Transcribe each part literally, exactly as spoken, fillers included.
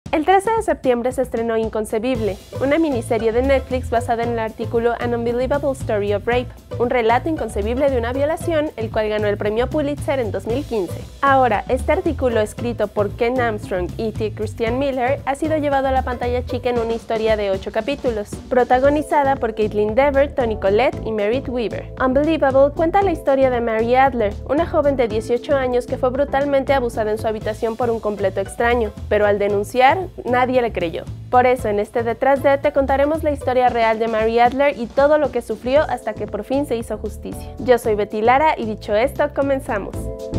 El trece de septiembre se estrenó Inconcebible, una miniserie de Netflix basada en el artículo An Unbelievable Story of Rape, un relato inconcebible de una violación, el cual ganó el premio Pulitzer en dos mil quince. Ahora, este artículo, escrito por Ken Armstrong y T. Christian Miller, ha sido llevado a la pantalla chica en una historia de ocho capítulos, protagonizada por Kaitlyn Dever, Toni Collette y Merritt Wever. Unbelievable cuenta la historia de Mary Adler, una joven de dieciocho años que fue brutalmente abusada en su habitación por un completo extraño, pero al denunciar, nadie le creyó. Por eso, en este Detrás de te contaremos la historia real de Mary Adler y todo lo que sufrió hasta que por fin se hizo justicia. Yo soy Betty Lara y dicho esto, comenzamos.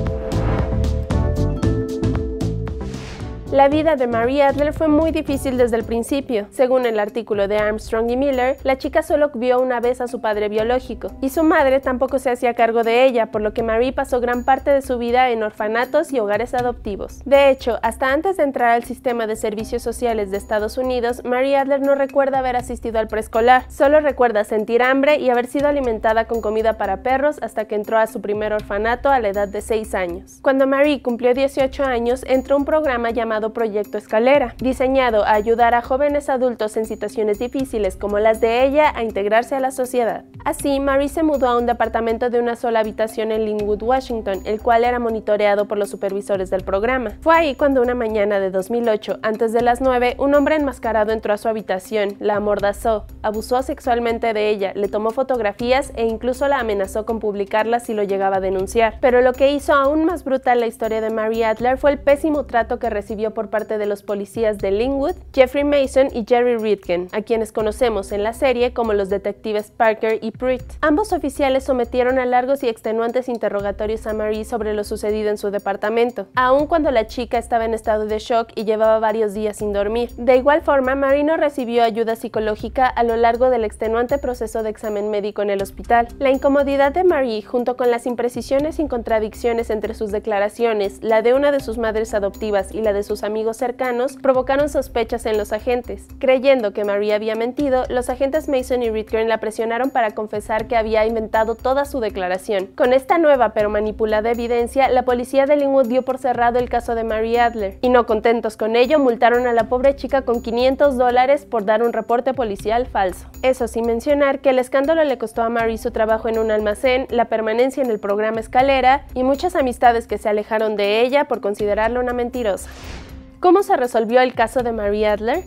La vida de Mary Adler fue muy difícil desde el principio. Según el artículo de Armstrong y Miller, la chica solo vio una vez a su padre biológico, y su madre tampoco se hacía cargo de ella, por lo que Mary pasó gran parte de su vida en orfanatos y hogares adoptivos. De hecho, hasta antes de entrar al sistema de servicios sociales de Estados Unidos, Mary Adler no recuerda haber asistido al preescolar, solo recuerda sentir hambre y haber sido alimentada con comida para perros hasta que entró a su primer orfanato a la edad de seis años. Cuando Mary cumplió dieciocho años, entró a un programa llamado Proyecto Escalera, diseñado a ayudar a jóvenes adultos en situaciones difíciles como las de ella a integrarse a la sociedad. Así, Mary se mudó a un departamento de una sola habitación en Linwood, Washington, el cual era monitoreado por los supervisores del programa. Fue ahí cuando una mañana de dos mil ocho, antes de las nueve, un hombre enmascarado entró a su habitación, la amordazó, abusó sexualmente de ella, le tomó fotografías e incluso la amenazó con publicarlas si lo llegaba a denunciar. Pero lo que hizo aún más brutal la historia de Mary Adler fue el pésimo trato que recibió por parte de los policías de Linwood, Jeffrey Mason y Jerry Ritgen, a quienes conocemos en la serie como los detectives Parker y Pruitt. Ambos oficiales sometieron a largos y extenuantes interrogatorios a Mary sobre lo sucedido en su departamento, aun cuando la chica estaba en estado de shock y llevaba varios días sin dormir. De igual forma, Mary no recibió ayuda psicológica a lo largo del extenuante proceso de examen médico en el hospital. La incomodidad de Mary, junto con las imprecisiones y contradicciones entre sus declaraciones, la de una de sus madres adoptivas y la de sus amigos cercanos, provocaron sospechas en los agentes. Creyendo que Mary había mentido, los agentes Mason y Ritgen la presionaron para confesar que había inventado toda su declaración. Con esta nueva pero manipulada evidencia, la policía de Linwood dio por cerrado el caso de Mary Adler, y no contentos con ello, multaron a la pobre chica con quinientos dólares por dar un reporte policial falso. Eso sin mencionar que el escándalo le costó a Mary su trabajo en un almacén, la permanencia en el programa Escalera y muchas amistades que se alejaron de ella por considerarla una mentirosa. ¿Cómo se resolvió el caso de Mary Adler?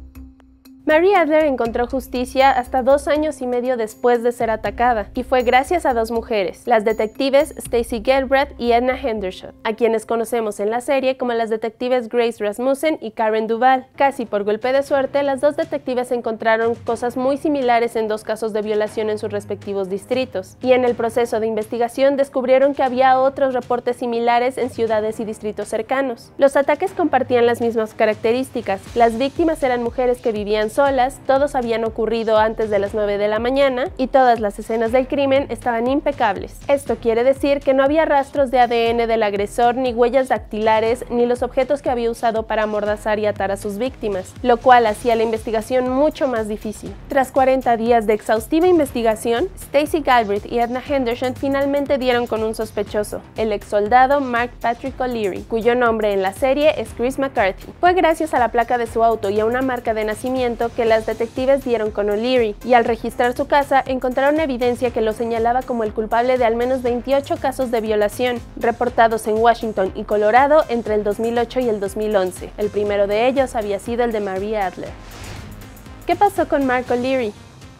Mary Adler encontró justicia hasta dos años y medio después de ser atacada, y fue gracias a dos mujeres, las detectives Stacey Gelbrad y Edna Hendershot, a quienes conocemos en la serie como las detectives Grace Rasmussen y Karen Duvall. Casi por golpe de suerte, las dos detectives encontraron cosas muy similares en dos casos de violación en sus respectivos distritos, y en el proceso de investigación descubrieron que había otros reportes similares en ciudades y distritos cercanos. Los ataques compartían las mismas características, las víctimas eran mujeres que vivían solas, todos habían ocurrido antes de las nueve de la mañana y todas las escenas del crimen estaban impecables. Esto quiere decir que no había rastros de A D N del agresor, ni huellas dactilares, ni los objetos que había usado para amordazar y atar a sus víctimas, lo cual hacía la investigación mucho más difícil. Tras cuarenta días de exhaustiva investigación, Stacey Galbraith y Edna Henderson finalmente dieron con un sospechoso, el ex soldado Mark Patrick O'Leary, cuyo nombre en la serie es Chris McCarthy. Fue gracias a la placa de su auto y a una marca de nacimiento que las detectives dieron con O'Leary, y al registrar su casa encontraron evidencia que lo señalaba como el culpable de al menos veintiocho casos de violación, reportados en Washington y Colorado entre el dos mil ocho y el dos mil once. El primero de ellos había sido el de Mary Adler. ¿Qué pasó con Mark O'Leary?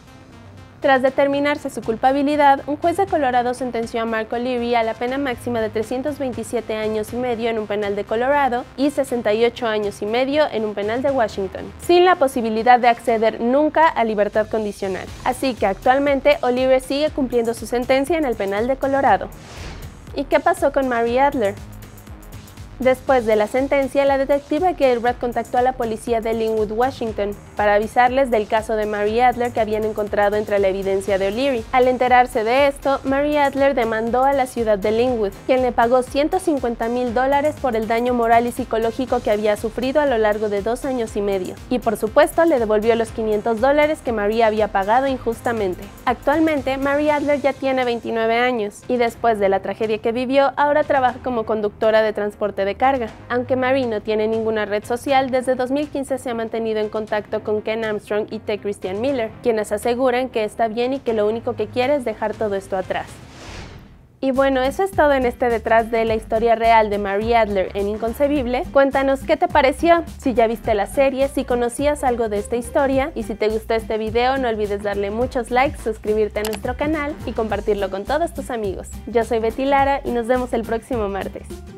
Tras determinarse su culpabilidad, un juez de Colorado sentenció a Mark O'Leary a la pena máxima de trescientos veintisiete años y medio en un penal de Colorado y sesenta y ocho años y medio en un penal de Washington, sin la posibilidad de acceder nunca a libertad condicional. Así que actualmente O'Leary sigue cumpliendo su sentencia en el penal de Colorado. ¿Y qué pasó con Mary Adler? Después de la sentencia, la detective Gelbrad contactó a la policía de Linwood, Washington, para avisarles del caso de Mary Adler que habían encontrado entre la evidencia de O'Leary. Al enterarse de esto, Mary Adler demandó a la ciudad de Linwood, quien le pagó ciento cincuenta mil dólares por el daño moral y psicológico que había sufrido a lo largo de dos años y medio. Y por supuesto, le devolvió los quinientos dólares que Mary había pagado injustamente. Actualmente, Mary Adler ya tiene veintinueve años, y después de la tragedia que vivió, ahora trabaja como conductora de transporte de de carga. Aunque Marie no tiene ninguna red social, desde dos mil quince se ha mantenido en contacto con Ken Armstrong y T. Christian Miller, quienes aseguran que está bien y que lo único que quiere es dejar todo esto atrás. Y bueno, eso es todo en este detrás de la historia real de Marie Adler en Inconcebible. Cuéntanos qué te pareció, si ya viste la serie, si conocías algo de esta historia, y si te gustó este video no olvides darle muchos likes, suscribirte a nuestro canal y compartirlo con todos tus amigos. Yo soy Betty Lara y nos vemos el próximo martes.